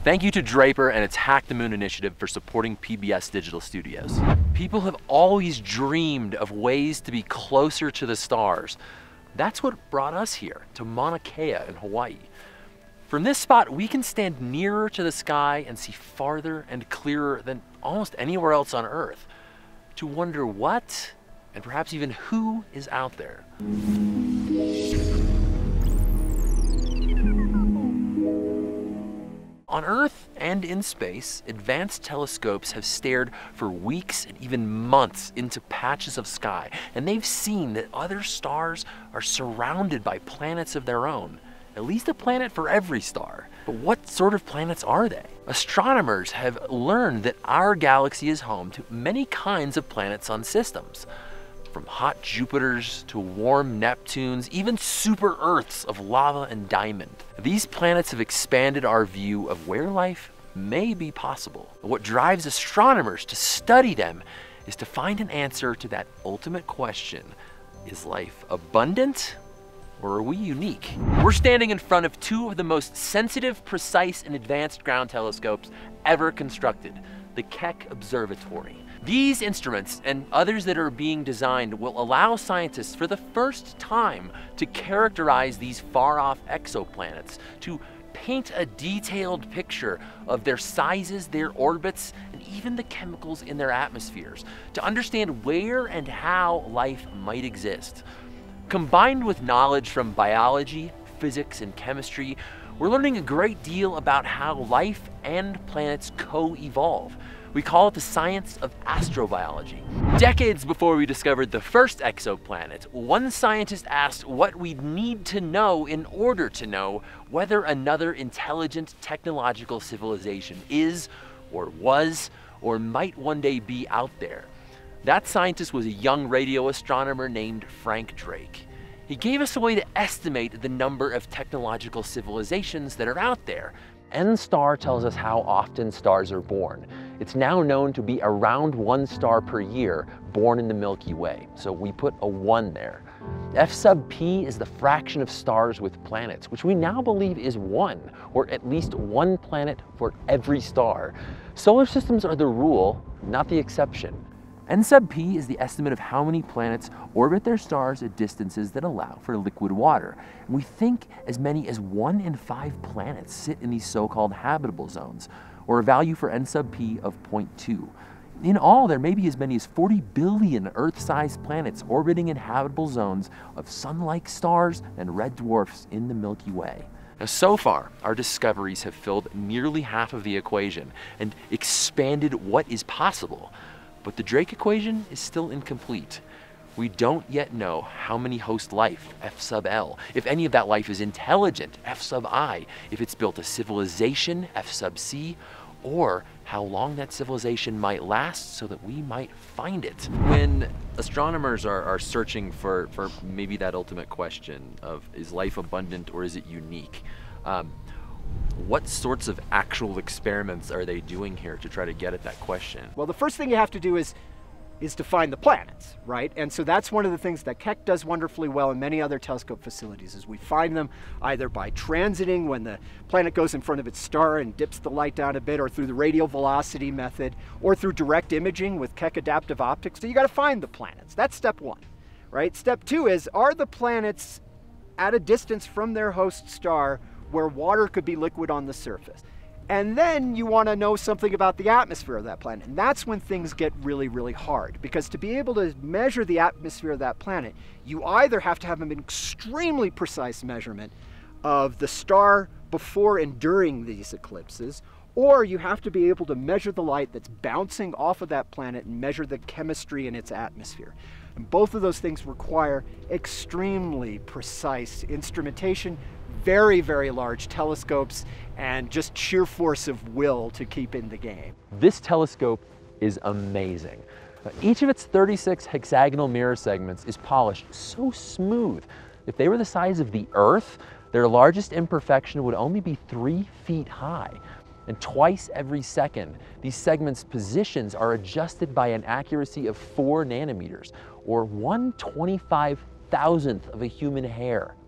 Thank you to Draper and its Hack the Moon initiative for supporting PBS Digital Studios. People have always dreamed of ways to be closer to the stars. That's what brought us here, to Mauna Kea in Hawaii. From this spot, we can stand nearer to the sky and see farther and clearer than almost anywhere else on Earth. To wonder what, and perhaps even who, is out there. On Earth and in space, advanced telescopes have stared for weeks and even months into patches of sky, and they've seen that other stars are surrounded by planets of their own. At least a planet for every star. But what sort of planets are they? Astronomers have learned that our galaxy is home to many kinds of planets on systems. From hot Jupiters to warm Neptunes, even super Earths of lava and diamond. These planets have expanded our view of where life may be possible. What drives astronomers to study them is to find an answer to that ultimate question: is life abundant? Or are we unique? We're standing in front of two of the most sensitive, precise, and advanced ground telescopes ever constructed, the Keck Observatory. These instruments, and others that are being designed, will allow scientists for the first time to characterize these far-off exoplanets, to paint a detailed picture of their sizes, their orbits, and even the chemicals in their atmospheres, to understand where and how life might exist. Combined with knowledge from biology, physics, and chemistry, we're learning a great deal about how life and planets co-evolve. We call it the science of astrobiology. Decades before we discovered the first exoplanet, one scientist asked what we'd need to know in order to know whether another intelligent technological civilization is, or was, or might one day be out there. That scientist was a young radio astronomer named Frank Drake. He gave us a way to estimate the number of technological civilizations that are out there. N-star tells us how often stars are born. It's now known to be around 1 star per year born in the Milky Way, so we put a 1 there. F sub p is the fraction of stars with planets, which we now believe is 1, or at least 1 planet for every star. Solar systems are the rule, not the exception. N sub p is the estimate of how many planets orbit their stars at distances that allow for liquid water. And we think as many as 1 in 5 planets sit in these so-called habitable zones, or a value for N sub p of 0.2. In all, there may be as many as 40 billion Earth-sized planets orbiting in habitable zones of sun-like stars and red dwarfs in the Milky Way. Now, so far, our discoveries have filled nearly half of the equation and expanded what is possible. But the Drake equation is still incomplete. We don't yet know how many host life, F sub L, if any of that life is intelligent, F sub I, if it's built a civilization, F sub C, or how long that civilization might last so that we might find it. When astronomers are searching for maybe that ultimate question of is life abundant or is it unique, what sorts of actual experiments are they doing here to try to get at that question? Well, the first thing you have to do is to find the planets, right? And so that's one of the things that Keck does wonderfully well, and many other telescope facilities, is we find them either by transiting when the planet goes in front of its star and dips the light down a bit, or through the radial velocity method, or through direct imaging with Keck adaptive optics. So you got to find the planets. That's step 1, right? Step 2 is, are the planets at a distance from their host star where water could be liquid on the surface? And then you want to know something about the atmosphere of that planet. And that's when things get really, really hard. Because to be able to measure the atmosphere of that planet, you either have to have an extremely precise measurement of the star before and during these eclipses, or you have to be able to measure the light that's bouncing off of that planet and measure the chemistry in its atmosphere. And both of those things require extremely precise instrumentation, very, very large telescopes, and just sheer force of will to keep in the game. This telescope is amazing. Each of its 36 hexagonal mirror segments is polished so smooth. If they were the size of the Earth, their largest imperfection would only be 3 feet high. And twice every second, these segments' positions are adjusted by an accuracy of 4 nanometers, or 1/25,000th of a human hair.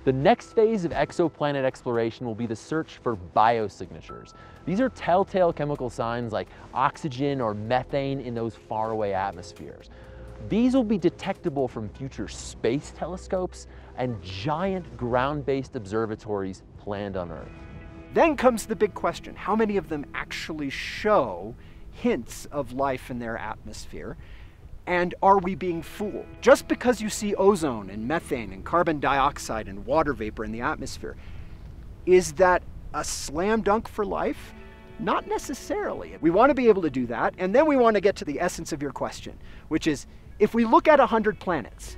The next phase of exoplanet exploration will be the search for biosignatures. These are telltale chemical signs like oxygen or methane in those faraway atmospheres. These will be detectable from future space telescopes and giant ground-based observatories planned on Earth. Then comes the big question: how many of them actually show hints of life in their atmosphere? And are we being fooled? Just because you see ozone and methane and carbon dioxide and water vapor in the atmosphere, is that a slam dunk for life? Not necessarily. We want to be able to do that, and then we want to get to the essence of your question, which is, if we look at 100 planets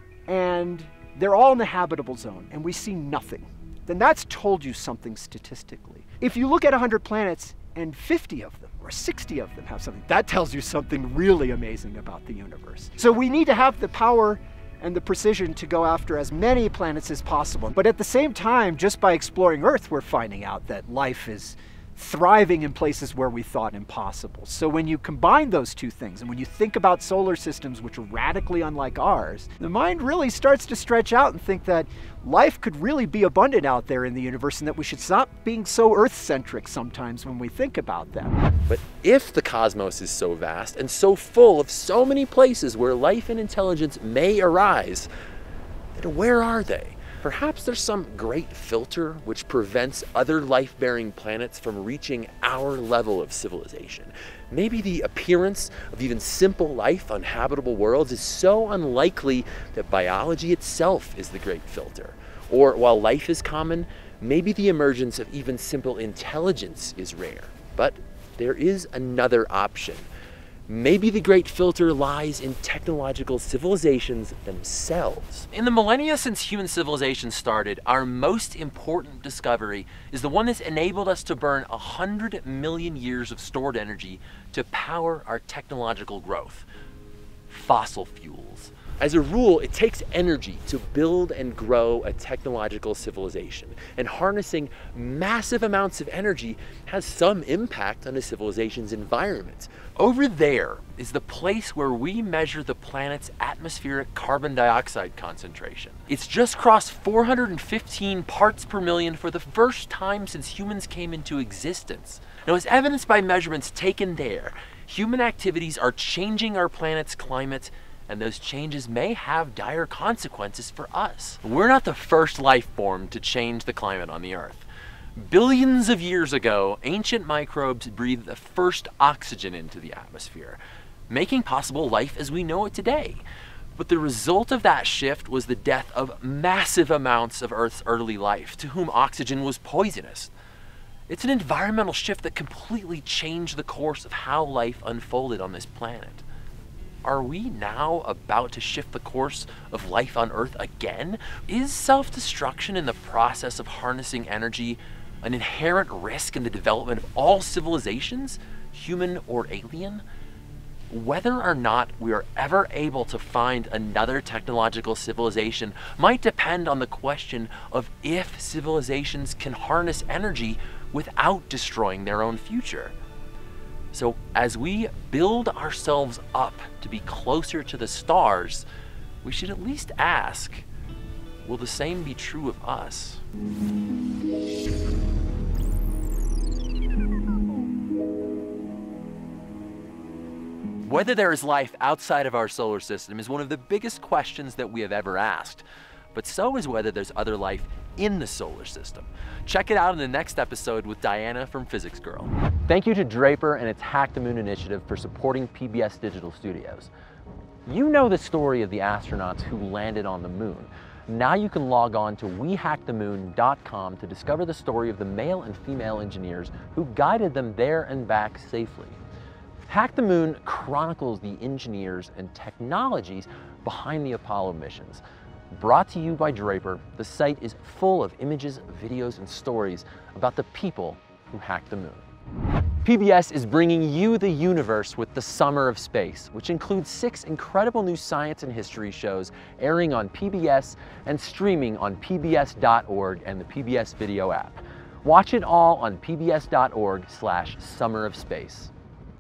and they're all in the habitable zone and we see nothing, then that's told you something statistically. If you look at 100 planets and 50 of them or 60 of them have something, that tells you something really amazing about the universe. So we need to have the power and the precision to go after as many planets as possible. But at the same time, just by exploring Earth, we're finding out that life is thriving in places where we thought impossible. So when you combine those two things, and when you think about solar systems which are radically unlike ours, the mind really starts to stretch out and think that life could really be abundant out there in the universe, and that we should stop being so Earth-centric sometimes when we think about them. But if the cosmos is so vast and so full of so many places where life and intelligence may arise, then where are they? Perhaps there's some great filter which prevents other life-bearing planets from reaching our level of civilization. Maybe the appearance of even simple life on habitable worlds is so unlikely that biology itself is the great filter. Or while life is common, maybe the emergence of even simple intelligence is rare. But there is another option. Maybe the great filter lies in technological civilizations themselves. In the millennia since human civilization started, our most important discovery is the one that's enabled us to burn 100 million years of stored energy to power our technological growth: fossil fuels. As a rule, it takes energy to build and grow a technological civilization, and harnessing massive amounts of energy has some impact on a civilization's environment. Over there is the place where we measure the planet's atmospheric carbon dioxide concentration. It's just crossed 415 parts per million for the first time since humans came into existence. Now, as evidenced by measurements taken there, human activities are changing our planet's climate, and those changes may have dire consequences for us. We're not the first life form to change the climate on the Earth. Billions of years ago, ancient microbes breathed the first oxygen into the atmosphere, making possible life as we know it today. But the result of that shift was the death of massive amounts of Earth's early life, to whom oxygen was poisonous. It's an environmental shift that completely changed the course of how life unfolded on this planet. Are we now about to shift the course of life on Earth again? Is self-destruction in the process of harnessing energy an inherent risk in the development of all civilizations, human or alien? Whether or not we are ever able to find another technological civilization might depend on the question of if civilizations can harness energy without destroying their own future. So as we build ourselves up to be closer to the stars, we should at least ask, will the same be true of us? Whether there is life outside of our solar system is one of the biggest questions that we have ever asked, but so is whether there's other life in the solar system. Check it out in the next episode with Dianna from Physics Girl. Thank you to Draper and its Hack the Moon initiative for supporting PBS Digital Studios. You know the story of the astronauts who landed on the moon. Now you can log on to wehackthemoon.com to discover the story of the male and female engineers who guided them there and back safely. Hack the Moon chronicles the engineers and technologies behind the Apollo missions. Brought to you by Draper, the site is full of images, videos, and stories about the people who hacked the moon. PBS is bringing you the universe with the Summer of Space, which includes 6 incredible new science and history shows airing on PBS and streaming on pbs.org and the PBS video app. Watch it all on pbs.org/summerofspace.